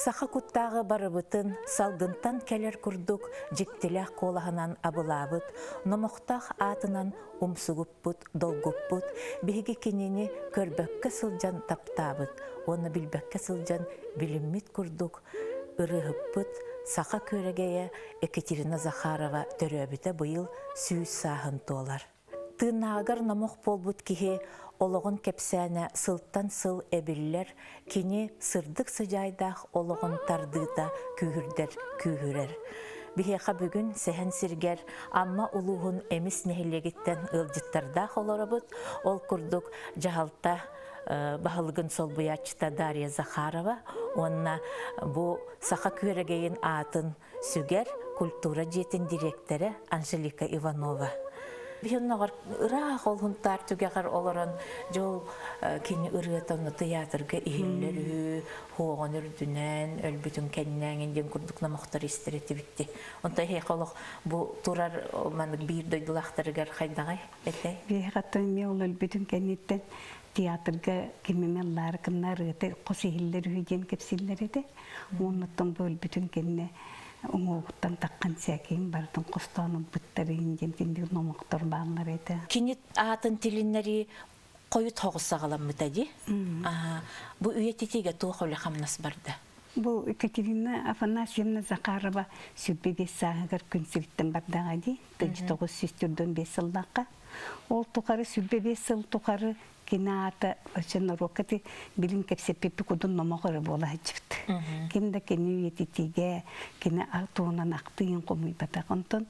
Саха куттағы барыбытын салгынтан келер күрдік жіктіләк қолағынан абылабыт, номоқтақ атынан умсугуппут, долгуппут, биһиги кинини көрбөккө сылжан таптабыт, оны билбөккө сылжан билиммит күрдік, ырыһыппыт, саха көрегея Екатерина Захарова төрөбіті бұйыл сүйіс сағын толар. Тыынаагар номоқ болбут кихе олоғын кепсәне сылттан сыл әбіллер, кені сырдық сыжайдақ олоғын тардыта күйірдер күйірер. Бихеқа бүгін сәхін сіргер, амма улуғын әміс нәхілегіттен ылжыттардақ оларабыт, ол күрдік жағалта бағылығын сол бұячыта Дарья Захарова, онна бұ сақа көрегейін атын сүгер культура жетін директоры Анжелика Иванова. Бihonnagar ırak olhuntar tügegar olaran jol kini ırıtanı teatrga ihilleri hoğan ürdünen ölbütün kendinden den kurdukna muhtar istireti bitti. Onta heyqalıq bu turar manık bir doydulaqtarıgar haydağay etay. Bihaqatan mi ol ölbütün kendinden teatrga kimmemellar kımnar ıtı qosihilleri hüyen kepsilleri de onundan bu ölbütün kendine Оңоғыттан таққан сәкең бардың қостанын бұттарын жемтендер номақтар бағынар еді. Кенет атын телінлері қойыт хоғыса қалам мұтады? Бұл үйететеге туық өлі қамнас барды? Бұл Екатерина Афанасьевна Захарова сүрбеге сағығыр күнсіріттен бардаға де, 1905 сылдаққа. Ол тұқары сүрбе 5 сыл тұқары кинаата очно рокати билин кепсеппи кудун номогоры бола хачыпты. Кимде кени уетитиге кини артуунан актыйын комуй батагонтон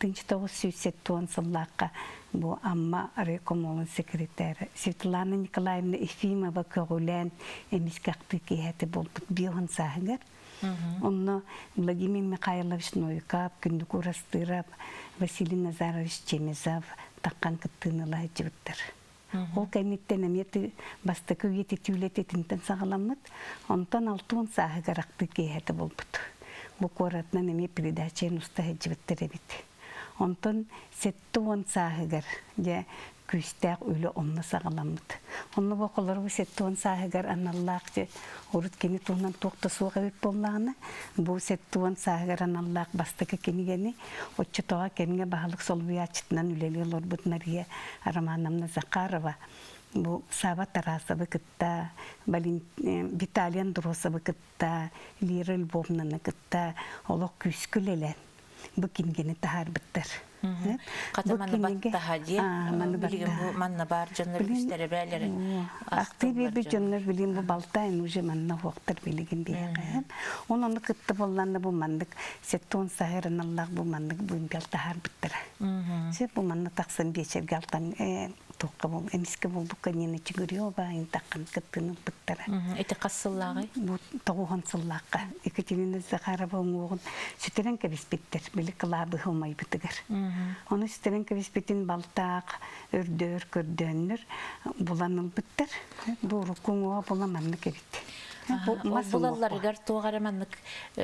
1907 сыллакка бу амма рекомолун секретары Светлана Николаевна Ефимова көгүлен эмиске акты киети болдук бион сагыр. Онно Владимир Михайлович Новиков, Күндүк Урастыров, Василий Назарович Чемезов таккан кыттыынылай жыбыттыр. Ол кәметтен әметі бастықы өйеті түйілеті тінтін сағаламыд, онтан алтуын сағығар ақты кейәті болбыд. Бұл қоратынан әме передачайын ұстағы жібіттір әбет. Онтан сетті он сағығар, күстәк өлі онны сағаламыд. Онны боқылар бұл сетті он сағығар аналлақ ұрыт кені туғынан тоқты суға өт боллағына, бұл сетті он сағығар аналлақ бастықы кенігені, отчы тоға кенге бағылық сол бұячытынан үлелі олар бұд Мария Араманамна Захарова, бұл Саба Тарасовы кітта, Виталиян Дуросовы кітта, Лира Львовнаны кітта, олық күскіл әлен. Бұл кенгені тағар біттір. Қатаманы баттаға де, білген бұл манна бар жонлар күстері бәлері. Ақты бейбі жонлар білген бұл балтайын уже манна хоқтар білген бейген. Оны күтті болғанда бұл мандық, сеттуын сағырын Аллах бұл мандық бұл бәл тағар біттір. Бұл манна тақсын бечерге алтан тоққа бол, әміске бол бұл қанені чүгіріо байын таққан күттінің біттірі. Әті қассыллағы? Бұл тоғуған сыллаққа. Екатерина Захарова оңуғын сүтерен кәбіс біттір, білі қылабы ғылмай бітігір. Оны сүтерен кәбіс біттін балтақ, өрдөр, көрдөнір, бұланыл біттір. Бұл рұқын оға бұламанны кәбітті. Бұлаларығар тоғараманлық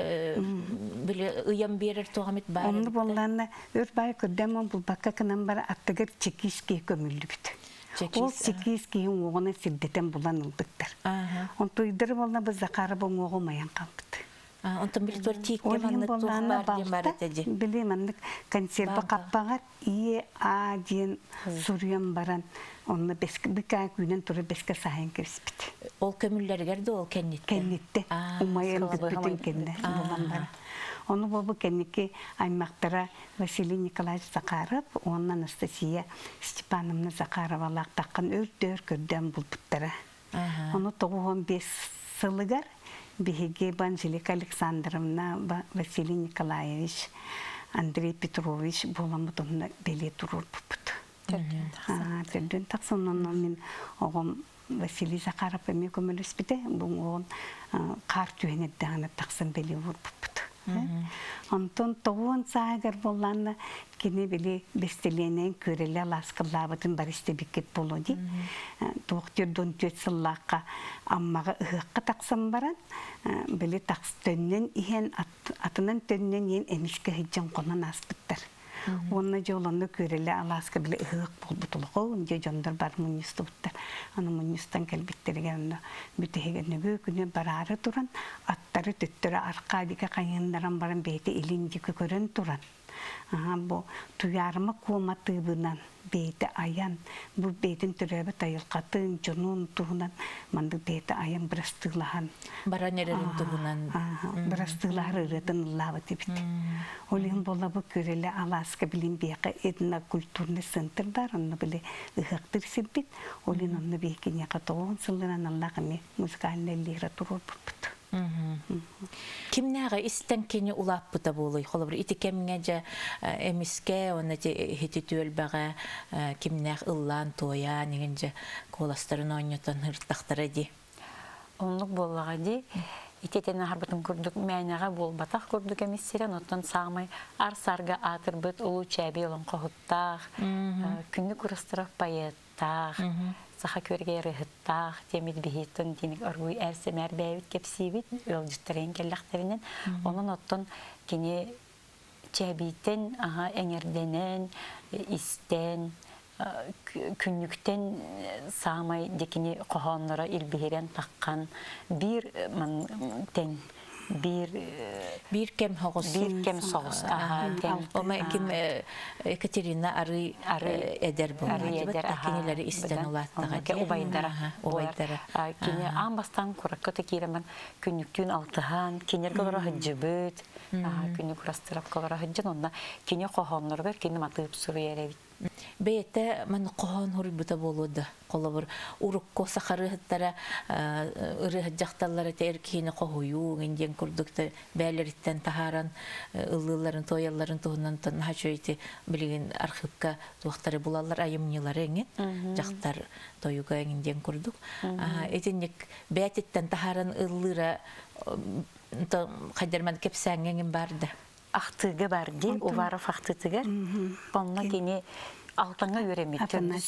ұян берір тоғамет бар? Онды болғанына өр бай көрден бұл баққа кынан бары аттығыр чекискей көмілі біті. Ол чекискейін оғына сілдетен бұланыл біттір. Онды ұйдыры болғана біз зақары бұл оғы маян қалбыты. Онтан білі төр тейікке маңнық тоғы бар ден бар әтеді? Білі маңнық консерві қаппағар ие аден сұрыян баран. Онны бекай күнен тұры беске сағын керіспіді. Ол көміллергерді ол кәннетті? Кәннетті. Умайын бүтін кәнді. Оны бұл кәннеке аймақтара Василий Николаевич Захаров, оны Анастасия Степановна Захарова лақтаққан өрдер көрден бұл бұттары. Оны 95 сылығар бігеге Банжелика Александровна Василий Николаевич Андрей Петрович боламыд оны беле тұрыр бұпыды. Төрден тақсын мен оғым Василий Захаров әме көміліс біде, бұл оғын қар түйенеттіғаны тақсын беле ұр бұпыды. Онтон тоғуын сағығар болғаны кені біле бестеленен көрелі ласқылабытын бар істебекет болуды. Тоқтырдың төт сыллаққа аммаға ұғыққа тақсын баран, біле тақсы төннен иен, атынан төннен ең әміскі хиджан қонан аспыттыр. Онна жолонны көреле Аласка биле ыгык болбутулугу, унже жондар бар мунистуттар. Аны мунистан келбиттерген бүтегеннеге күнү барары туран, аттары төттөрө аркадика кайындаран баран бейти илинди көрөн туран. Бу туярма куоматыбынан бейти аян, бу бейтин төрөбө тайылкатын жонун туунан манды бейти аян брастылахан. Баран эрерин тугунан. Брастылары ырытын лавы типит. Олин бола бу көреле Аласка билин бияка этно культурный центр бар, онны биле ыхактыр сиббит. Олин онны бейкине катоон сылынан аллахыме музыкальный литература буппут. Кимнәгә истән кене улап бута булый. Холбыр ите кемгәҗә эмискә, оны хите түлбәгә кимнәг ыллан тоя, нигенҗә коластарын ойнатан хыртактары ди. Онлык боллага ди. Итетен харбытын күрдүк, мәнәгә бул батак күрдүк эмиссерен, оттан сагмай арсарга атырбыт улу чәби олон кохуттак, күнне күрәстәрәп паяттак. Саха көрге рыхыттақ, темет бейттен, денег оргуй әрсемәр бәйбіт кепсейбіт, өлжіттірен келләқтерінен. Оның оттын кене чәбейттен, әңерденен, істен, күнніктен сағамай декені қоғанлары илбейрен таққан бір тән. Bir kem soğuz. Ama kim Ekaterina arı eder bu. Arı eder. Kinileri isten olattağa. Obaydara. Kini ambastan kurakka tekiremen künnüktüğün altıhan, kinyer kalara hıcıbıt. Künnü kurastırap kalara hıcın onda. Kini qoğanlar ver, kini matıp suru yere bit. Beyte man qoğan hurbuta boluda. Kolabır urukko sakarı hıttara ırı hıcaktallara terkini qoğuyu. Indiyen kurdukta bəyleritten taharan ıllıların, toyalların toğundan haçöyti bilgin arxivka tuğaktары bulallar ayımnıları engin. Jaktar toyuga indiyen kurduk. Etinlik bəytitten taharan ıllıra kaderman kepsen engin bardı. Ахтыга барди, уваров ахтытыгар. Онна кини алтанга үйремет.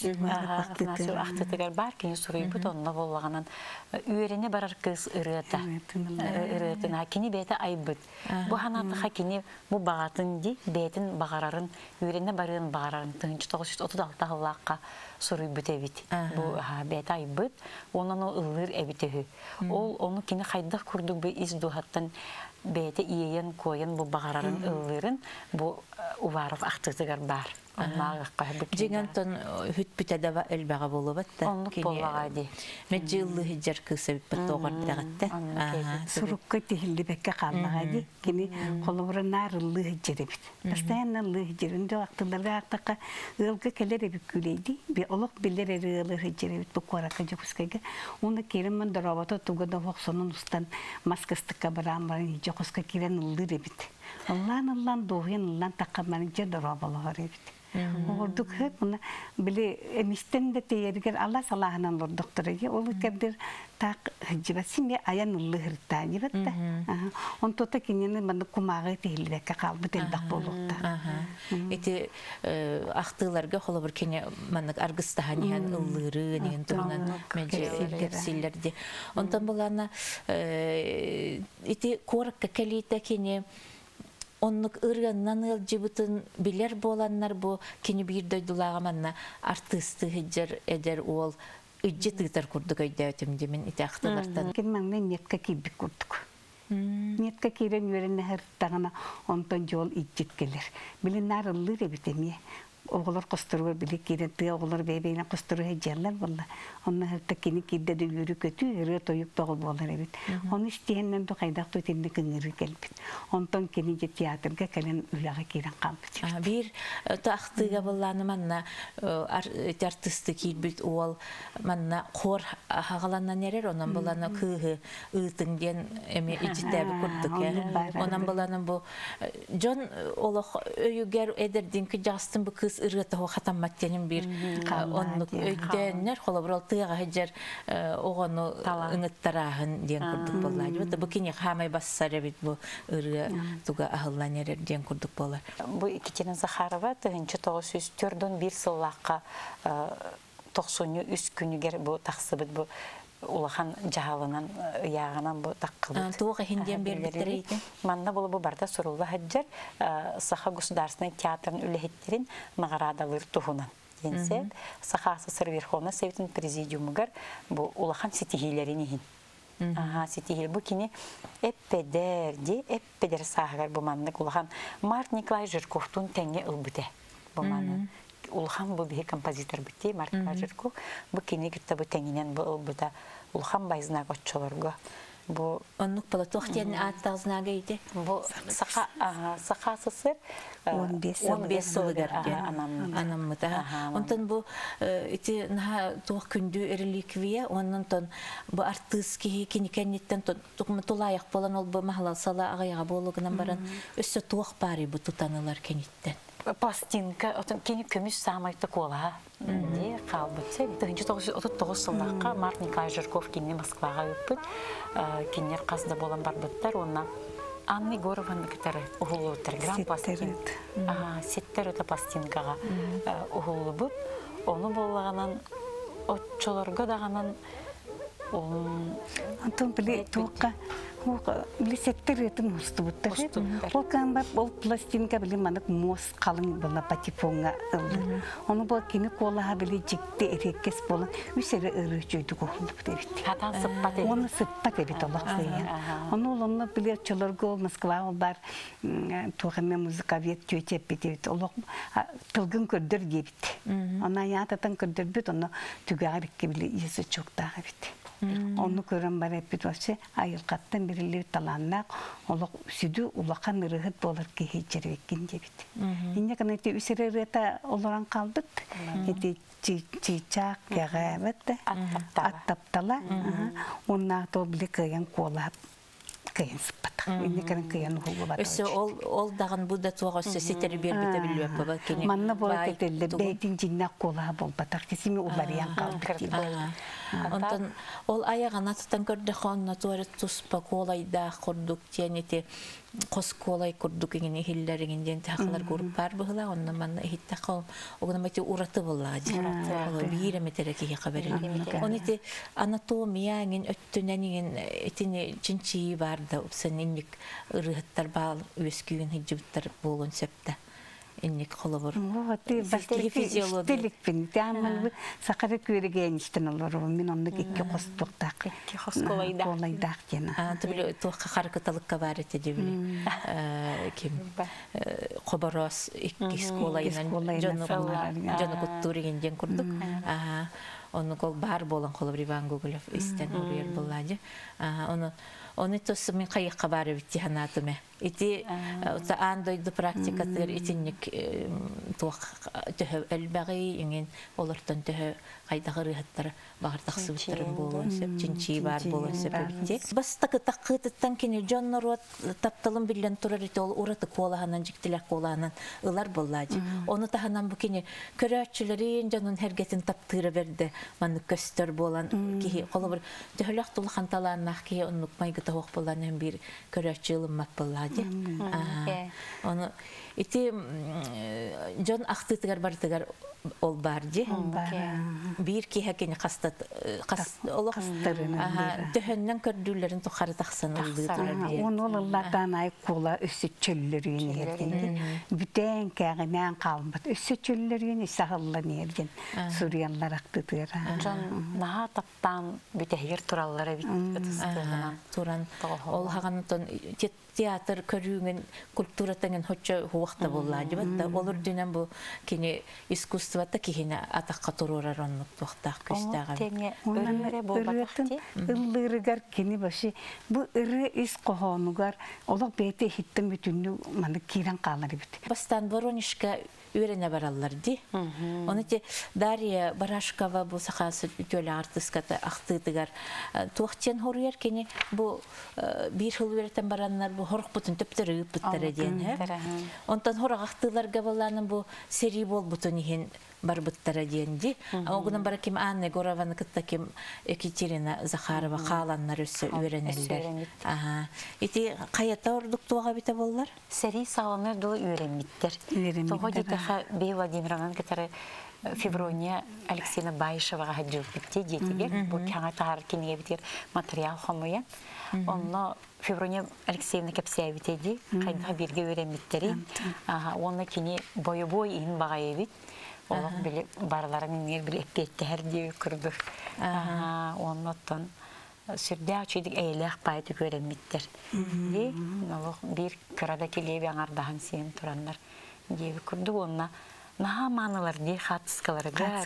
Ахтытыгар бар кини сурыйбыт, онна боллаганан үйрене барар кыз ырыта. Ырытына кини бейте айбыт. Бу ханатыха кини бу багатын ди, бейтин багарарын, үйрене барын багарарын 1936 аллаққа сурыйбыт эбит. Бу бейте айбыт, онан ыллыр эбитеһү. Ол оны кини хайдах курдук бе из духаттан бейте иен коен бу багарарын ыллырын, бу уваров ахтытыгар бар. Жеңантон хүтпүтәдә элбәгә булып атты. Онлык боллага ди. Мәҗилле хиҗәр кысып битогар дигәтте. Сурукка тихилли бекке каллага ди. Кини колобрынар лы хиҗәр бит. Постоянно лы хиҗәрендә вакытларга артыка ылгы келер бит күлейди. Би олык билер лы хиҗәр бит бу карака жокускага. Уны кереммен дорабата тугада ваксонун устан маскастыкка барамын жокуска кирен лы бит. Аллан доген лан такаман жер дорабалар бит. Ордук хет мына биле эмистен де тейергер Алла салахынан лордоктореге ол кебдер так жибасиме аян уллыгырта дибетте. Он тота кинене мында кумагы тейлбекке калды телдак болукта. Эти ахтыларга холобыр кине мында аргыстаханиан уллыры деген турунан кепсиллерди. Онтан булана эти коракка келите кине оннук ырганнан ылжыбытын билер боланнар бу кини бир дойдулагаманна артысты хиджер эдер ол ыджы тыгтар курдук өйдөтүм демен итактылартан. Кеммаңне метка кибик курдук. Метка кирен юренне хырттагана онтон жол ижжит келер. Билинар ыллыр эбитеме. Oğullar kosturu bile kirenti oğullar bebeğine kosturu hecirler valla. Onlar hatta kini kidde de yürü kötü yürü toyup doğul bolar evet. Onu isteyenden de kaydak tutinde kınırı gelbit. Ondan kini de tiyatrga kalen ulağa kiren kalbit. Bir taxtıga bollanı manna artistik kilbit oğul manna kor hağalanna nerer onan bollanı kıhı ıtından emi icitde kurduk ya. Onan bollanı bu John olaq öyüger ederdin ki Justin bu kız ırgıta o xatammattenin bir onluk öydənlər xolabral tığağa həcər oğunu ıngıttarağın diyen kurduk bollar. Bu kini xamay bassar ebit bu ırgı tuğa ahıllan erer diyen kurduk bollar. Bu ikitinin Zaharova 1904'dün bir sıllaqqa 93 günüger bu taqsıbıt bu улахан жаһалынан яғынан бу таққылыт. Туға хинден бердіктер ейтін? Манна болу бу барда сурулла хаджар Саха государственный театрын үлехеттерин мағарадалыр тухунан. Енсе, Саха СССР Верховный Советин президиумыгар бу улахан сетихилерин ихин. Сетихил бу кини эппедер сағығар бу манны улахан Март Николай Жирковтун тәңе ылбыте бу манны. Улахан бу бихи композитор бітті, Март Николай Жирков, бу кини гітті бу тәңінен бу ылбыта. Улахан байзына көтчолорго. Оннук бала тоқтен аттағызына гейді? Бу Саха СССР 15 сылыгар анаммыта. Онтан бу ити туақ күнді әріліквия, оннан бу артыс кенекенеттен тұлайық болан ол бу махалал сала ағайға болуғынан баран өссі туақ бари бу тұтанылар кенеттен. Пластинка, кені көміс самайты кола. Не қалбытсы. 1939 жылдаққа Март Николай Жирков кені Москваға өппіт. Кенер қасында болан бар бұттар. Онна Анна Егорованы кітары ұғылы өттір. Гран пластинка. Сеттер өті пластинкаға ұғылы бұт. Оны болағанан, отчыларға дағанан Антон біле туаққа біле сеттер етін ұсты бұттыр. Ол қанбап, ол пластинка біле манық мос қалың бола патифонға ұлды. Оны бұл кені қолаға біле жекті әреккес болын үсері ұры жөйді қоғылды бұт әбетті. Хатан сыппат әбет. Оны сыппат әбет олақ зейін. Оны біле чолырғы ол Москва ол бар туғымен музыкавет жөйте әбет әбет. Олық тылғын көрдір дебет. Она ятатын көрдір бет, оны түгәрікке біле есі жоқтағы әбет. Onu көрен бар әппет васы айылқаттан бірілер таланнақ, олық сүді улақан ұрығыт болыр кейі жервеккен дебет. Инне қанайты үсірі ұрыта оларан қалдық, чичақ, яғабетті, аттаптала, оннақ то білі күйен қолап, күйен сыппатық. Инне қанай күйен ұғылы бады. Өсі ол дағын бұда туға өсі сетері бербеті білі өпі ба? Манна болы кетелі, бәйтін жиннақ қолаға бол батақ, тесіме олариян қалдық дейді. Онтан ол аяғана тұтан көрді қонына туары тұспа қолайда құрдық тенеті қос қолай құрдық еңіне хиллеріңінден тақылар көріп бар бұғыла, онына манна ехетті қауым оғына мәте ұраты бұла бейірі мәтері кейі қабарелі. Оны еті анатомия еңін өттінен еңін етіне чинчиі барды, ұпсан енлік ұрығыттар бал өскүйін хиджібіттар болуын сөпті. Инник холовор. Стилик пин. Тәмәл сақары көреген іштен олар. Мен онны кекке қостуқтақ. Кекке қосқолайдақ. Қолайдақ дені. Түбілі туаққа қарқыталыққа бар еті дебілі. Кем қобарос иккес қолайынан жоны құттурегенден күрдік. Оны қол бар болан қолы Иван Гоголев істен ұрер болады. Оны тосы мен қайыққа бары бітті ханатыме. Ити андойды практикатыр итинник туақ түхі әлбәғи еңен олыртан түхі қайдағы рыхаттар бағыртақсы бұттарын болуын сөп, чинчи бар болуын сөп өбітте. Бастықы таққытыттан кені жоннар тапталын білен тұрар еті ол ұраты қолағанан, жіктілек қолағанан ұлар болады. Оны тағанан бұл кені көрәтшілерін жонын әргетін таптыры берді. Маны көстер болан кейі қолы бір түхілік тұлы қанталаннақ кейі ұнық майғы тауық болан бір көрәтші ұлыммақ болады. Оны ити жон ақтытығар бартығар ол барды. Бір кейхәкені қастат олық түхіннен көрділерін тұқары тақсан ұлды. Оны олардан ай қола өсі чөллерін ерген. Бүтен кәғінен қалмады. Өсі чөллерін сағылан ерген. Суриялар ақтытығар. Жон наға таптан бүтәйгер тураллары Туран ол хағанытын театр көрүүнген культуратаңын хоча хуақта болады. Олар дүнен бұл кені искусствата кейіне атаққа тұрурар онлық туақтақ көстіға. Үретін ұллырығар кені башы, бұл үрі үз қоғануғар олық бәйті хиттін бүтінні маны кейрен қалары бүті. Бастан Воронежка үйрене баралар ди. Оны те Дарья Барашкова бұл сақасы ütөлі артыскаты ақтыдығар. Туақтен хоруер кені бұл бір хыл үйретен баранлар бұл хорық бұтын төптері үп бұттары дейін. Онтан хорақ ақтыларға баланың бұл бу сери болбутун ихин барбыттара диенди. Огунан бара ким Анна Егорованы кытта ким Екатерина Захарова халаннар өссө үйренелер. Ити каята ордук туага бите боллар? Сери салонер дол үйренмиттер. Того дитеха Бей Владимировнан кытары Феврония Алексеевна Байшевага хаджып битти детигер. Бу каңа таар кинеге битер материал хомуя. Онно Феврония Алексеевна кепсия битеди. Кайдыга бирге үйренмиттери. Онно кини бой ин багай бит. Олох биле барларын нер биле эппеттер дип күрдүк. Оннотон сүрдө чыдык эйлек байты көрөммиттер. Ди, олох бир кырада келеби аңардахан сен турандар дип күрдүк. Онна наха маналар ди хатскаларга.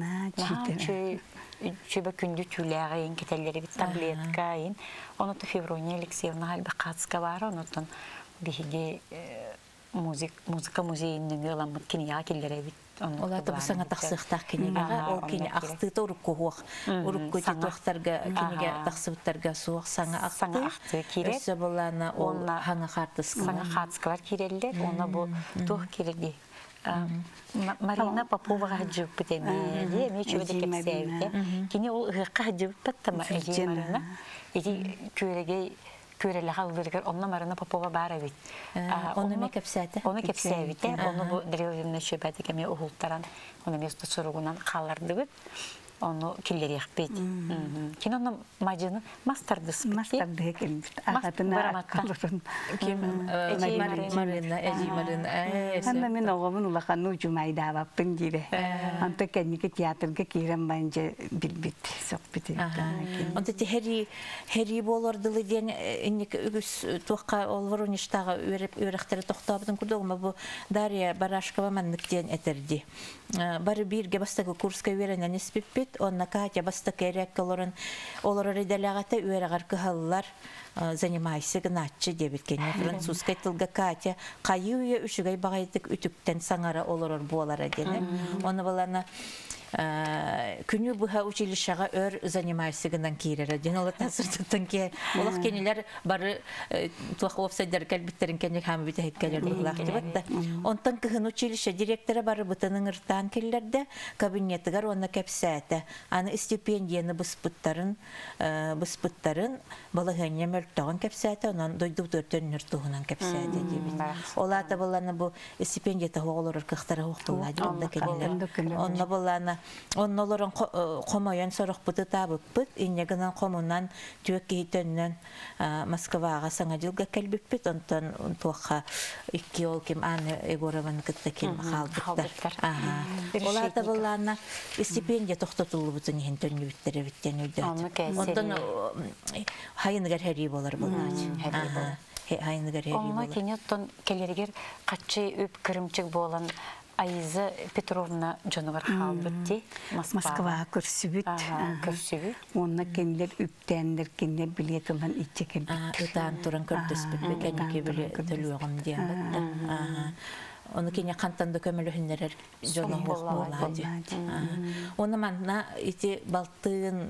Чөбө күндү түләгә ин кетелләре бит таблетка ин. Оното Феврония Алексеевна алба хатска бар, онотон биге музыка музейинен ыламыт кинега келләре бит. Олата бусаңа тахсыктак кинега, ол кине акты урукку хуак. Урукку тохтарга кинега тахсыптарга суак саңа акты кирет. Өсө болана ол хаңа хартыска. Саңа хатскалар кирелдер, она бу тох киреди. Марина Попова хаджып битеме, ди мечүбе кепсәйте. Кине ол гыкка хаджып баттама эҗи Марина. Эди көреле халдыргар онна Марина Попова бара бит. Оны мекепсәте. Оны кепсәйте, оны бу древлемне шөбәте кеме ухултаран, оны место соругунан каларды бит. Onu killeri yakbet. Kinonun macını mastardız. Mastardı kelmiş. Ağatına kalırın. Marina, Eci Marina. Hanna men oğumun ulaqan ucumayı da vapın gibi. Anta kendiki tiyatrga kiren bence bilbit. Sok biti. Onda te heri bolardılı diyen ennik ügüs tuğqa olvarun iştağı öğrekteri toxtabıdın kurduğuma bu Darya Barashkova manlık diyen eterdi. Bari bir gebastaki kurska öğrenen ispipit. Онна Катя баста керек олар редалагата үйрәгәр кыһаллар занимайся гначы дебиткене французский тилга Катя кайуя үшүгәй багайтык үтүктен саңара олар болара дене. Оны баланы күнү буха училищага өр занимайся гынан кирере ден олар тасыртыктан ке олар кенелер бары туаховсайдар калбиттерин кенек хам бите хеккелер булак дебатта. Онтан кыһын училище директоры бары бутының ыртан келлерде кабинетигер онна кепсәте. Аны стипендияны буспуттарын балыгыня мөлтөгөн кепсәте, онан дойду төртөн нөртөгөнөн кепсәте дебит. Олата баланы бу стипендияты хоголор кыхтара хоктулла онда келлер. Онна баланы оннолорун комоян сорох буту табыппыт, иннегенен комунан түөк кейтөннөн Москвага саңа жылга келбиппит, онтон туакка икки ол ким Анна Егорованы кытта ким халдыктар. Олата баланы стипендия токтотулубутун ихин төнүбүттер биттен үйдөт. Онтон хайыныгар хери болар булат. Хайыныгар хери болар. Онна кенеттон келергер качы үп кырымчык болан Айза Петровна Джоновар халбытти Москва көрсүбүт. Онна кенлер үптендер, кенлер билет алан итче келбит. Утан туран көрдөспүт, кенеке биле төлөгөм диэн. Оны кене кантанда көмөлө хиннерер Джоновар боллади. Оны манна ити балтын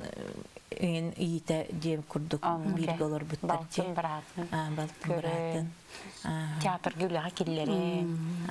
иите диэм курдук бирге олор буттар. Балтын баратын. Балтын баратын. Театр гүләгә килләре.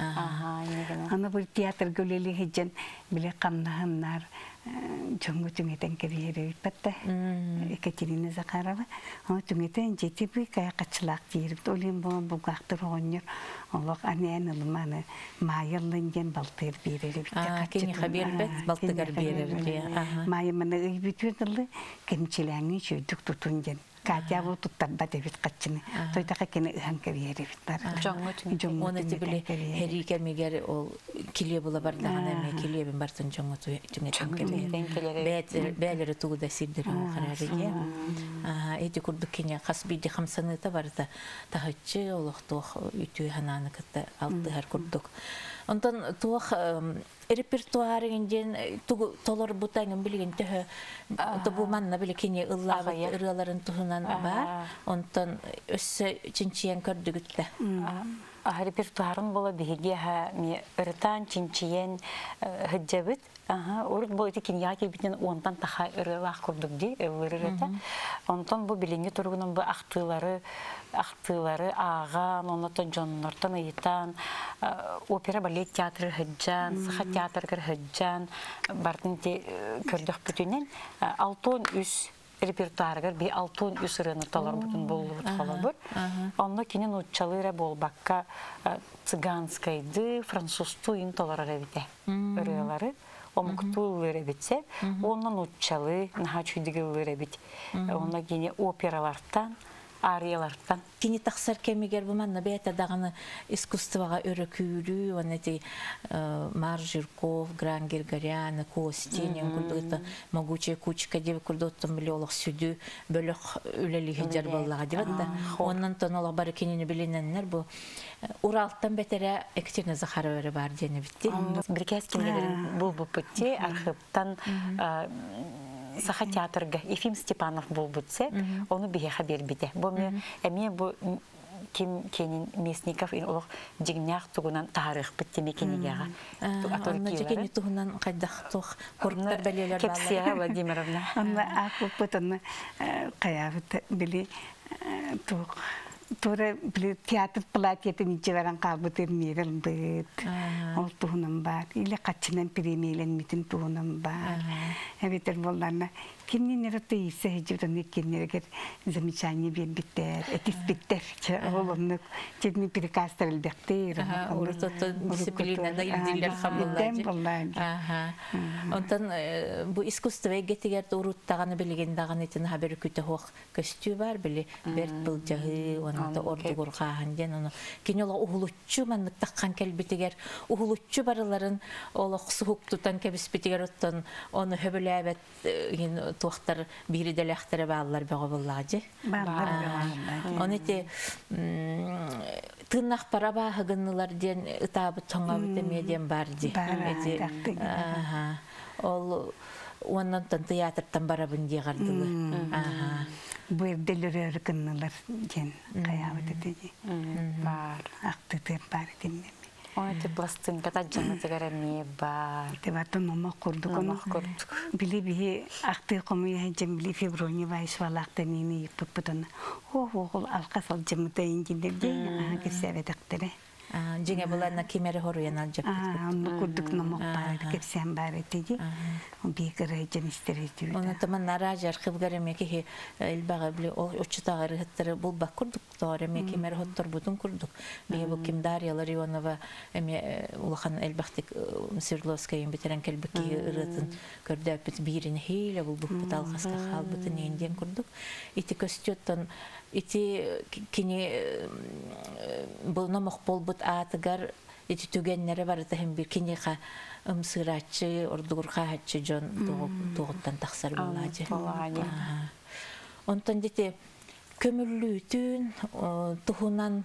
Аны бу театр гүләле хәҗән биле камнаһыннар җоңгы түңетен кебере битте. Екатерина Захарова. Аны түңетен җитеп кайкачлак дирип олен бу гактыр огоннер. Аллах анәне маны майыллынган балтыр берер битте. Кене хәбәр бит балтыгар берер. Майы менә битүдәле кемчиләңне чөйдүк тутунган. Катя бу туттарда дебит качыны. Тойта кене хан кебере биттар. Жоңгы Оны тибиле хери кемегер ол киле була бардаган эме килебин бартын жоңгы түңетен кебере. Бәлере тугуда сирдерин карарыге. Эти курдук кене хасбиди хамсаныта барда тахчы олохтох үтү хананы кытта алтыгар курдук. Онтон туох репертуарыгын толор бутайын билген төһө бу манна биле кине ылларын туһунан бар. Онтон өссө чинчиен көрдүгүттэ. репертуарын бола биһиги ми ырытан чинчиен хыджабыт. Урут бу эти кинья келбитен онтан таха ырылах курдук ди ырыта. Онтон бу билинги тургунун бу актылары ага, онотон жоннортон ыйтан, опера балет театры хыджан, саха театргар хыджан, бартын те көрдөх бүтүнен алтон үс репертуаргар би алтон үс ырыны талар бүтүн боллубут халабыр. Онно кинен уччалыра болбакка цыганскайды, французту ин таларара бите ырылары. Омуктуулары битсе, оннан уччалы, нахачуйдыгылары бит. Онна кини опералардан, ариялардан. Кини тақсар кемигер буманна бета даганы искусствоға өрөкүүрүү, онети Мар Жирков, Гран Григорян, Костинин курдугута могучая кучка деп курдуттан биле олох сүдү бөлөк үлелиги жар боллага деп атта. Оннан тон олох бары кинини билиненнер бу Уралтан бетере Екатерина Захарова бар дени битти. Брикескин бул путти архивтан Саха театрга Ефим Степанов был бутсе, он убеха бербите. Бо мне бу кенин Местников и олох дигнях тугунан тарих биттеме кенигага. Анна жигени тугунан кайдахтох корктар белелер балар. Кепсия Владимировна. Анна акупутан каявыт били тук. Тура театр платьеты ничего кабытыр мирел быт. Ол тугунан бар. Или качынан премиялен митин тугунан бар. Эбитер болларна киннин эрте исе хежуран киннергер замечание бербиттер. Этис биттер. Олонну чедни прикастырыл бектер. Уртото дисциплинада илдилер хамыллар. Онтан бу искусство гетигер уруттаганы билген даганы тен хабер күтө хок костюм бар били берт бул жагы онда ордугур каһанден оны кинола ухулуччу маннык таккан келбитигер ухулуччу барыларын олох суктутан кебиспитигер оттон оны хөбөлөбөт ин туактар бири делехтере баалар бага буллажы. Онете тыннах параба хагыннылар ден ытабы тоңабыты медиен барди. Ол оннан театрдан барабын дигардылы. Bu evdeleri örgünler gen kıyafet edici. Бар. Aktıtır var dinlemi. Onu te plastınka da canı tıgarami бар. Tevatın ama kurduk onu. Bili bihi aktı komuya hecem bili fibroni vayış valakta nini yıpıpıdın. Oğul alkasal cemıda incindir diye. Kırsevet aktarı. Жеңе буларна кемери хоруян алжап кетти. Onu kurduk namok бар. Kepsen бар edici. Бекere hecem isterici. Onu tamam naражар хыбгареме ки элбага били очтагары хаттары бул бак курдук тоореме кемери хоттор бутун курдук. Бие бу ким Дарья Ларионова эме улахан элбахтык Свердловская битерен келбеки ырытын көрдөп бит бирин хейле бул бут алгаска халбытын энден курдук. Ити костюттан ити кини бул намок болбут атыгар ити түгеннери бар тахим бир киниха ымсырачы ордугур хачы жон тугуттан таксар булажы. Онтон дите көмүллүүтүн тухунан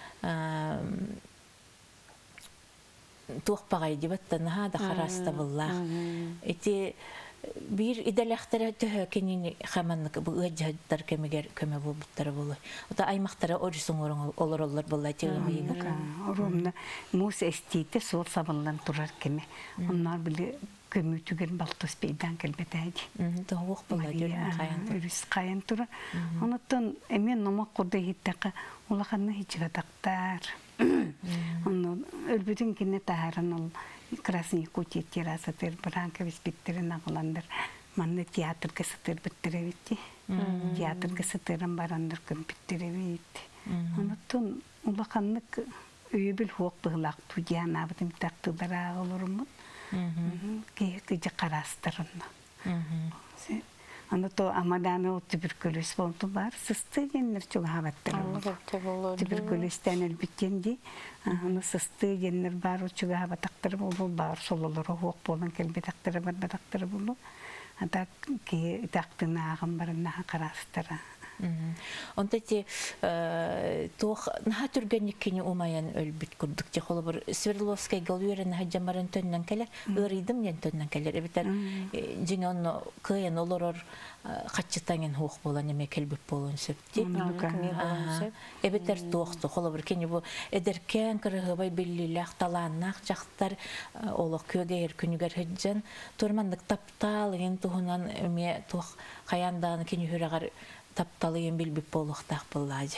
туакпагай дибаттан да хараста буллах. Ити bir idelektere töhö kenini xamanlık bu ıcadlar kemigер köme bulbuttara bulu. O da aymaktara orusun olurlar bullay tığımıyla. Orumda mus estiyte sol sabınlan durar keme. Onlar bile kömütügen baltos beydan kelbeteydi. Doğuk bullay görün kayan. Örüs kayan dura. Ondan emin namak kurda hittaka ulakanna hiç gadaktar. Onu ölbüdün kine taharan ol. Красный кути терраса тер бранка виспиттерен агыландар. Манны театрга сытыр биттеребитти. Театрга сытырын барандар компьютеребит. Онотон улаканнык үйбүл хуак быгылак тудиан абытым тактыдара олорумун. Кеге карастырын. Оното амаданы туберкулез болду бар. Сысты геннер чуга хабаттыр. Туберкулезтен элбиттенди. Аны сысты геннер бар чуга хабаттыр болду бар. Сололору хуак болан келбетактыры бар бадактыры болду. Ата ки тактына агым барына карастыра. Онта те тох наха түргенник кини умаян өлбүт курдук те холо бир Свердловская голуерен хаҗамарын төннән келе, ырыйдым ен төннән келе. Битер жинон кыйын олорор качтаңын хук болан эме келбеп болон сөпти. Эбетер тохту холо бир кини бу эдеркен кырыгыбай биллилах таланнак жактар олок көгер күнүгөр хаҗан турмандык таптал ген тухунан эме тох каяндан кини хүрагар тапталыйын билбеп болуктак буллажы.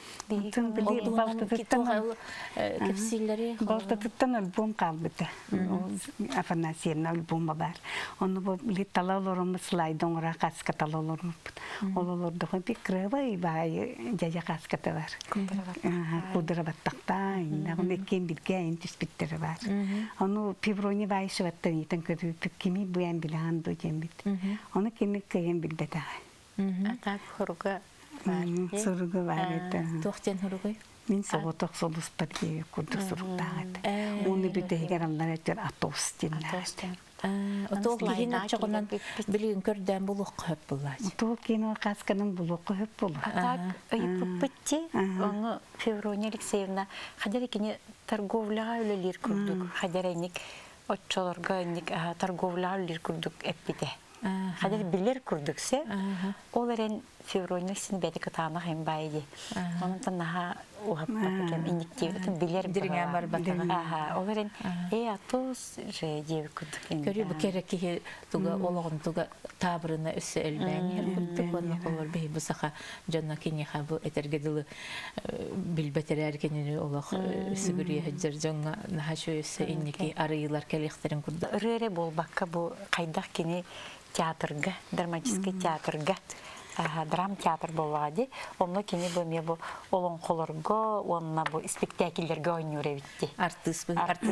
Балтытыттан альбом қалбыды. Афанасьевна альбома бар. Оны бұл талаларымыз слайдоңыра қасқа талаларымыз. Олалардығы бек крывай бай жажа қасқаты бар. Кудыра баттақта, оны кен білген түспіттері бар. Оны пиврони бай шываттан етін көріп, кеми бұян білген ду жембет. Оны кені күйен білбеді. Атак хуруга Соруга бар еді. Тоқтен хуругай? Мен соғытық солыс бірге күрді сұрықтағыды. Оны бүтегер алар әтер атос денлер. Отол кейін атчағынан білген көрден бұлық қөп бұлады. Отол кейін қасқаның бұлық қөп бұлы. Атак өйіп бітті, оны Феврония Алексеевна қадар екені торговляға өлелер күрдік. Қадар әйнік отчаларға әйнік торговляға өлелер күрдік әппеде. Қадар білер күрдіксе, ол әрен Феврония сін бәді кытағына қайын байы. Оның тәннаға ұғып бақым индіктеудің білер Диріңен бар батаға. Ол әрен атос жайдеу күрдік. Көрі бұл керекке туға олығын туға табырына өсі әлбәңер күрдік. Оны қолыр бей бұсаға жонна кенеға бұл әтергеділі білбәтер әркенені олық сүгірі әджір жонға наға шөй өсі иннеке арыйлар кәліқтерін күрді. Үрері бол баққа бұл қайдақ кені театрға, драматический театрға, драм театр болады. Онны кені бұл ме бұл олың қолырға, онына бұл спектакльдерге ойныр әбітті. Артист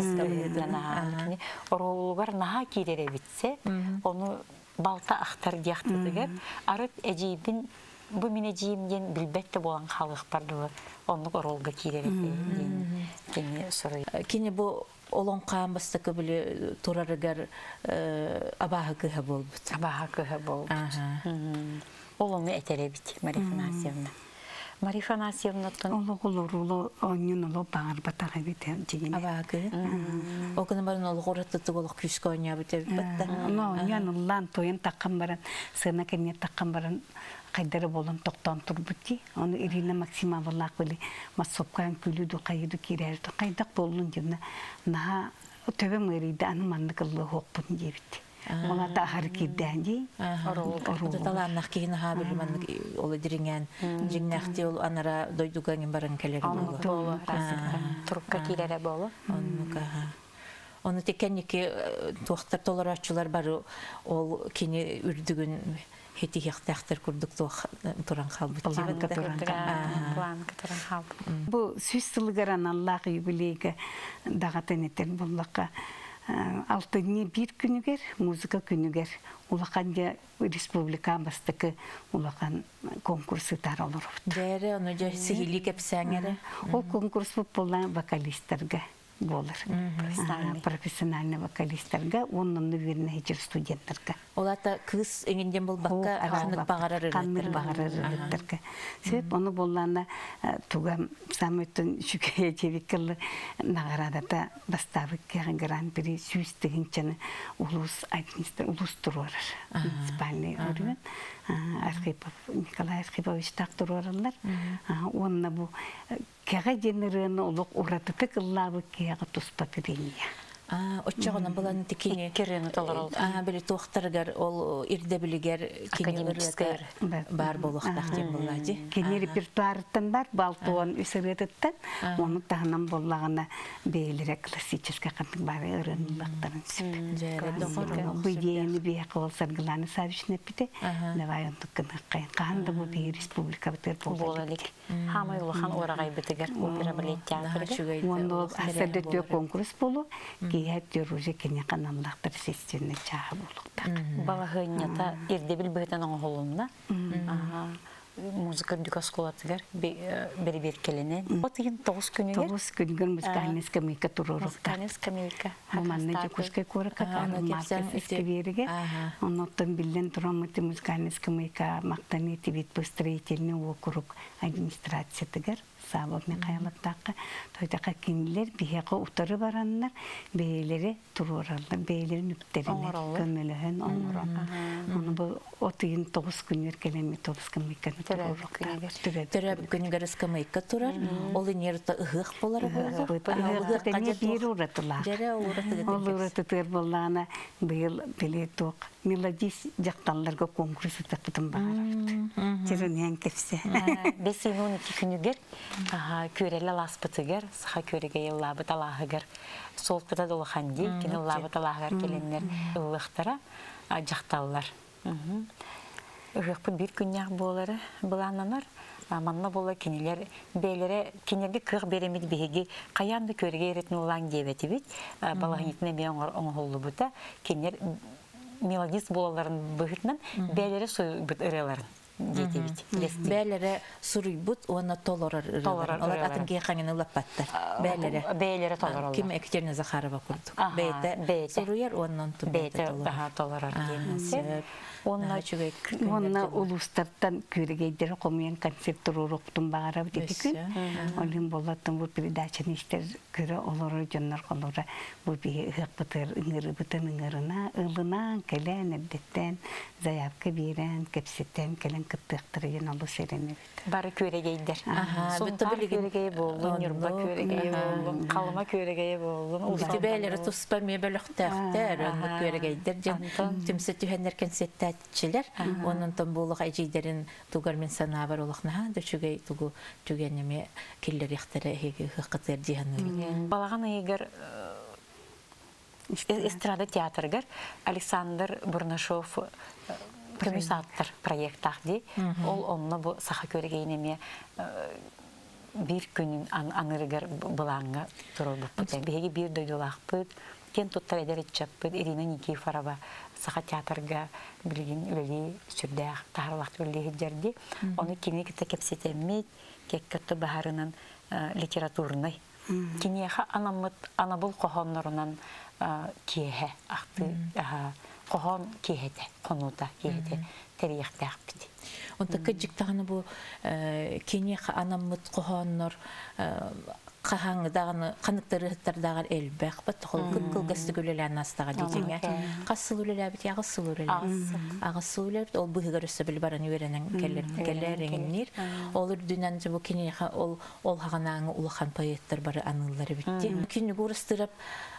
бұл. Оролуғар наға керер әбітсе, оны балта ақтар дияқтыдығып, арыт әжейбін бұл мен әжейімден білбәтті болан қалықтарды оны оролға керер әбітті. Кені бұл олон қамбастықы білі тұрарығар абағы кіға болбыд. Абағы кіға болбыд. Олыңы әтері біт, Мария Фанасьевна. Мария Фанасьевна тұн... Олы ойнын олы бағыр батаға біт. Абағы? Оқыны барын олы қоратты олық күшкі ойня біт бітті? Ойнын ұллан тойын таққан баран, сына кәне таққан баран қайдары болын тоқтан тұр бұтти. Оны Ирина Максимовалақ білі масопқан күліді қайыды керерді. Қайдақ болын жемна наға төбе мөрейді аныманды қылы хоқпын жебітті. Ола да ахар кирден жей. Таланнақ кейін аға біліманды олы диринген жеңнәқті ол анара дойдуғанын барын кәлері болу. Тұрыққа керері болу. Оны теккеннеке туақтар толар açılar бары ол кені үрдігін Хети хехтахтер курдук туран халбы. Планка туран халбы. Бу сүстілгіран Аллах юбилейге дағатын етен боллаққа 6 бір күнігер, музыка күнігер. Улақанды республика бастықы улақан конкурсы таралыр. Дәрі, оны жа сихили кепсәңері? Ол конкурс болған вокалистерге болыр. Профессиональный вокалистерге, оның веріне хечер студенттерге. Олата кыз еңінден бұл баққа қанық бағарар ұрыттырға. Себеп, оны болғанда туға самыттың шүкеге жевекілі нағарадата бастабы кеғін гран-при сүйістігіншені улус тұруарыр. Муниципальный орган. Николай Архипович тақтыр оралар. Онына бұл кеға женеріні олық ұратыты қыллабы кеға тұспа перения. Отчағынан боланы текені Керені толар олды. Білі тоқтарығар, ол ирде білігер Академическер бар болуқтақ ден болады. Кені репертуарыттан бар, балтуан үсіретіттен, оны тағынан болағына бейлері классическа қандық бары ұрынылықтарын сөп. Бұйдені бейақы ол Саргыланы Савишна піде, давай ондық қынық қайын. Қағанды бұл бей республика бітер болалік. Хамай ұлыған орағай бітігер, опера балет театрға. Оны асырдетті конкурс болу, кейәттер уже кене қанамлақтыр сестенне чағы болуқтақ. Бала ғынята ердебіл бұғытан оңғылымна. музыка дюкасколатыгар бери келенен. Отыгын 9 күнүгер. 9 күнгөр музыкальный скамейка турурукка. Музыкальный скамейка. Манна жекускай кора какая марка скамейка. Оноттон билен турамыты музыкальный скамейка мактаны тибит по строительный округ администрация тыгар. Сабап мен каялаттакка тойдакка кинилер бияка утары бараннар бейлери туруралдар бейлери нүктерине көмөлөһөн оңорон аны бу 39 күннөр келеми 9 скамейка турурукка Төрөп күнгөр скамейка турар. Ол инерта ыгык болар болду. Ыгык бир уратыла. Жара уратыгы. Ол уратытыр боллана быйыл билеток мелодис жакталларга конкурс өтөптүм баар. Жеренен кепсе. Бесин 12 күнүгер көрелі ласпытыгер, саха көреге еллабыт алағығыр. Солтыда долықанди, кені лабыт алағығыр келенлер ұлықтара жақталылар. Үғықпы бір күнняқ болары бұлананар, манна бола кенелер, бейлері кенерге қық беремет бейге қаянды көреге еретін олан дебеті бет, балағынетіне бейін оңғолы бұта, кенер мелодист болаларын бұғытынан бейлері сой бұт ұреларын. Бәлері сұруйбұт, оны толорар ұрылар. Олар атын кейқанын ұлаппаттар. Бәлері толорар. Кем Екатерина Захарова күрдік. Бәйті сұруяр, онын бәйті толорар. Онна улустардан көрегейдері қомиян концерт тұруруқтың бағара бітеті күн. Олин болаттың бұл передачаны іштер көрі олары жонлар қолары бұл бейі ұғық бұтыр, ұңыры бұтын ұңырына, ұлынан, кәлән, әрдеттен, заявка берен, кәпсеттен, кәлән кыттықтырыйын олы серені біт. Бары көрегейдер. Сонтар көрегей болын, юрба көрегей болын, қалыма көрегей болын. Үті бәлері тұспа мебеліқтәқтер, оны көрегейдер. Түмсі түйенер концерттәтчілер, оның тұмбулық әжейдерін туғар мен сана бар олықна, дөшігей туғы түгенеме келлер ектері ғықытыр дейіні. Балаған егер эстрада театргар Александр Бурнашов промюсаттар проекттах ди. Ол онна бу саха көрегейнеме бир күнүн анырыгар былаңга турулуп бутен. Беги бир дөйдулакпыт, кен туттар эдеричаппыт, Ирина Никифорова саха театрга билген үлели сүрдәк тахарлак үлели хиджерди. Оны кинекте кепсетеммит, кеккатты бахарынан литературный. Кинеха анабул кохоннорунан киехе акты кохон киехете, конута киехете терияқтақ бити. Онта кыджиктағаны бұл кинеха анаммыт кохоннор қағаңыдағаны қанықтырықтардағар әлбәқ бәт қол күлгісті көлелі анастаға дейдіңе. Қасыл өлелі әбіт, ағысыл өлелі. Ағысыл өлелі, ол бұғығыр өсі білі баран үйеренің кәлеріңінер. Ол үрдінен бұл кинеха ол хағанаңы ұлыған поэттер бары анылары бітті. Күні көрістіріп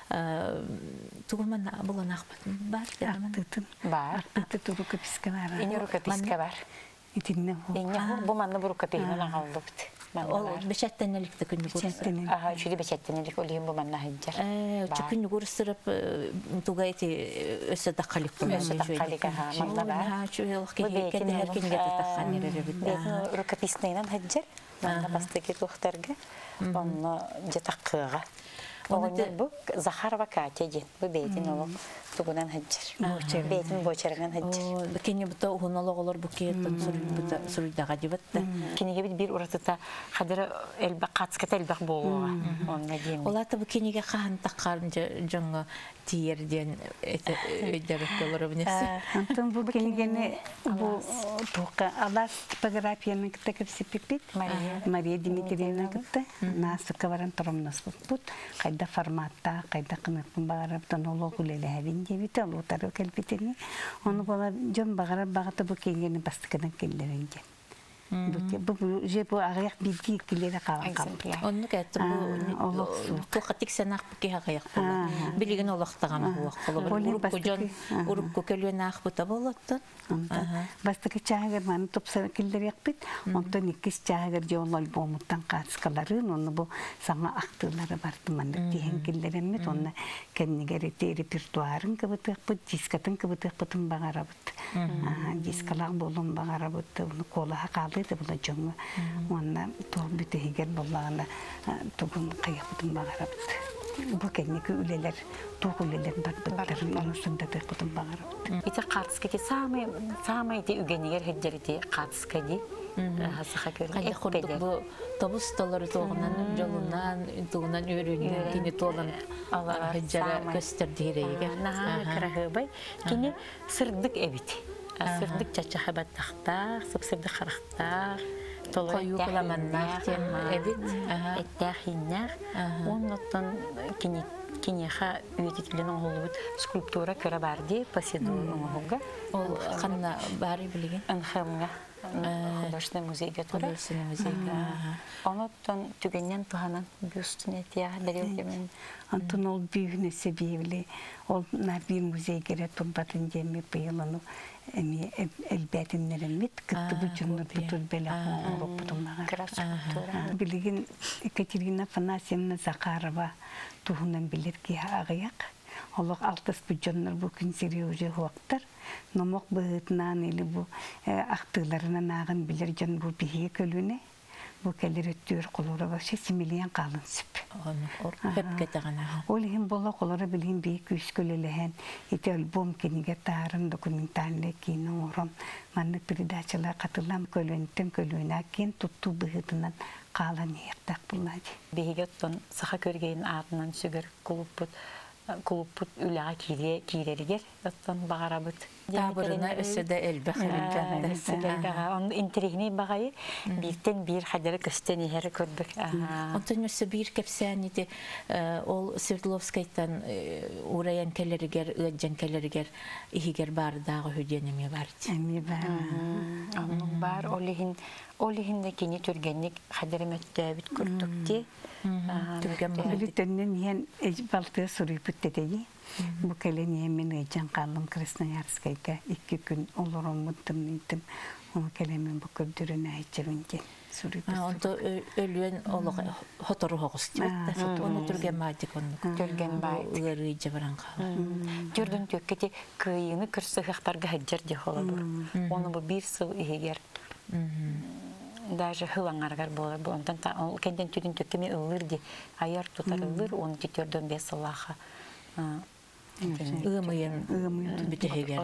тугуман булан ахпат бар Артытын. Бар. Артыты туру каписка бар. Ине рукописка бар. Итинне ху. Ине бу манны бу рукописны агалды бит. Ол бешәттәнеликте күнне күрсәтте. Ага, чүди бешәттәнелик олыйын бу манна хаҗар. Күнне күрсәтеп тугайти өсә тақалик булган. Өсә тақалик ага, манна бар. Ха, чүелх кенде һәр көнгә тақаннары бит. Рукописнайнан хаҗар. Манна бастыки тохтарга. Онны жетаққыга. Бу Захарова Катя ди. Бу бейтин оло тугунан хаҗар. Бейтин бочарган хаҗар. Бу кенне бу угуналыгылар бу кеттен сүрүдәгә дибетте. Кенеге бит бир уратыта хадыр элбә катската элбә болуга. Онна дим. Олата бу кенеге хаан таққан жаңга тиерден өйдәрәк булыр бинесе. Антон бу кенегене бу тока алас типографияны китеп сипипит. Мария Дмитриевна китте. Насы каваран торомнас бут. Кайда форматта, кайда кыныкын багарып тонолог үлеле хәбин дебит алу тару келбитени. Оны бала жон багарып багата бу кенгени бастыкадан келдеренге. Бу же бу агаяк билги килере калган калды. Онны кәтте бу тохатик санак ки агаяк була. Билеген олактаган бу вакытлы бу жон уруп көкөлөн ахбыта болотты. Бастыкы чагыр маны топсара килдерек бит. Онда никис чагыр жол альбомуттан каскаларын, оны бу саңа актылары барды мандык деген килдеремет. Оны кеннеге репертуарын кыбытык бу, дискатын кыбытык бутун багарабыт. Дискалар болун багарабыт. Оны колага калды була жонго. Оны то бүтегер болганда тугун кайык бутун багарабыт. bu kendiki üleler, tuğ üleler barbattарын onu sındadı kudum bağırıp. Ити қатысқа самый де үгенегер хеджерите қатысқа де хасыға көрген. Қайда құрдық бұл табыс талары тоғынан, жолынан, туғынан өрінген, кені тоғынан хеджара көстердейрейге. Наға кірағы бай, кені сырдық әбет. Сырдық чачаға баттақтар, сырдық қарақтар, Қою қыламаннақ тем әбет. Әттәқ хиннақ. Оннаттан кенеға өйтетілен оңғылы скульптура көрі барды, паседу оңғылға. Ол қанна бары білген? Анхамға. Художественный музейге тұра. Художественный музейге. Оннаттан түгеннен тұғанан бюстіне тияға дәрелгемен. Антон ол büyüğüne sebebli, ol bir müzeygere turbatın cemi bıyılanı elbette mit kıttı bu cümle tutur bela olup tutunmağa. Bilgin Ekaterina Afanasьевна Zakharova tuğundan bilir ki ağayak. Allah altıs bu cümleler bu gün seriyoje huaktır. Nomak bağıtından eli bu aktılarına nağın bilir can bu bihiye kölüne. Bu keller ötüyor kolora başa similiyen kalın süp. Hep ketağına. Olihim bolla kolora bileyim büyük üskülelehen. İti albüm kenige tarım dokumentalne kino oram. Manlık pridaçalar katılam kölüne ken tuttu bıhıtından kalan yerdak buladı. Behigetton saha körgeyin ardından sügür kuluput ülağa kireriger. Ottan bağırabıt. Табырына өсі де әлбәқ Onun intrigini bağayı birden bir hadere kösten ihere körbük. Ondan өсі bir kepsәні де ол Свердловскайттан ұраyan кәлерігер, ұяджан кәлерігер, ихигер бары дағы хүденеме бар. Әме бар. Onun бар, олихин de keni türgenlik hadere möttəbit kürdükti. Bilitəndən yen baltığı soruyu bütdədeyi. Bu keleni men ejan kalım Krasnoyarskayga 2 gün olurum mutluyum. O kelemin bu kördürüne içerince soruyu. Onda ölüyen oluq hotoru hoğustu. Onu türgemadik onu. Türgenbaydı. Uyarıcı varan kalı. Gördün tökketi kıyını kırsıqtarga hajjar de holadur. Onu bu bir sıl iheger. Даже хылаңаргар болар. Онтан кенден түдүн төккеме ылыр де аяр тутар ылыр, оны тетөрдөн бес Аллаха. Ымыйын бүтігер.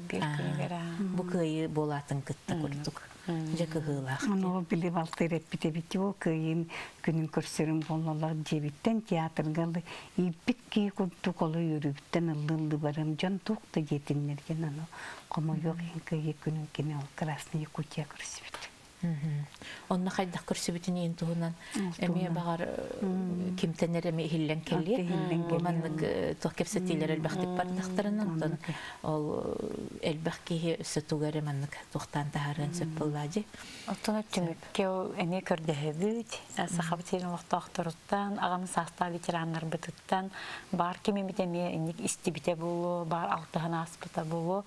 Бұ күйі болатын күтті күрдік. Жекі ғылақ. Оны біліп алтыр әппіте-біте о күйін күнін көрсерін болналар жебіттен театрғалы иппіт кей күрдік олы үрібіттен ылылы барым жан тұқты жетінлерген аны. Қома жоқ ең күйі күнін кене ол Красный Якутия көрсебіт. Онна қайдақ көрсебітін ең тұғынан әме бағар кемтенер әме хиллен келі. Бұманның тұқ кепсетейлер әлбәқтік бардақтарынан. Ол әлбәқ кейі өсі тұғары манның тұқтан тағарын сөп бұллади. Оттан өттіміп, кеу әме көрдігі бүт, сақабытелін оқтақтырыттан, ағамын сақта ветеранлар бұтыттан, бар кемемет әме әнек істі біте болу, бар алтығын аспыта болу.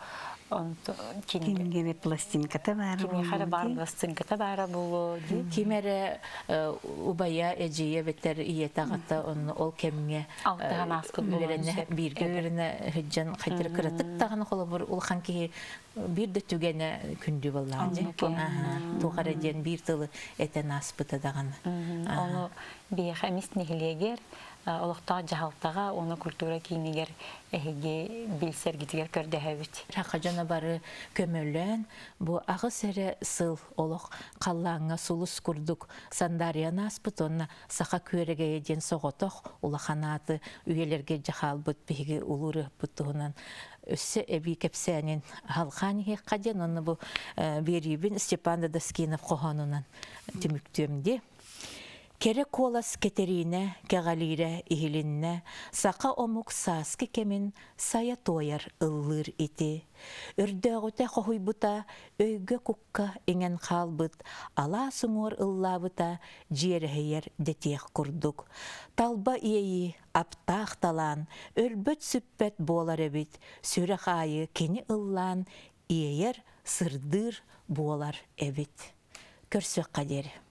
Кимгене пластинката бар. Кимгене бар пластинката бар болу. Кимере убая эжие бетер иетагата ол кемге алтыган аспыт болуна бирге өрүнө хыджан кайтыр кыратып таганы коло бир улхан ки бир да түгене күндү болланды. Тугара ден бир тылы этен аспыта даганы. Оны бия хамис нехилегер олықта жағалтаға, оны культура кейінегер әйге білсергетігер көрді әвіт. Раққа жана бары көмөлен, бұ ағы сәрі сыл олық қаллаңа сұлыс күрдік сандарияна аспыт, онына сақа көреге еден соғытық, улаханаты үйелерге жағал бұт бейгі ұлыры бұттығынан өссі әбей кәпсәнен халқаны хеққаден, оны бұ беребін Степан Даскинов қоғанынан түміктемде. Кере колас Кетерина кегалире ихилинне, сақа омук саски кемин сая тояр ыллыр ити. Үрдөгөте қохуйбута өйгө кукка ingen қалбыт, ала суңор ыллабыта жерхейер детех курдук. Талба иеyi аптақ талан, өлбөт сүппет болар эбит, сүрі қайы кені ыллан, иеер сырдыр болар эбит. Көрсөк қадері.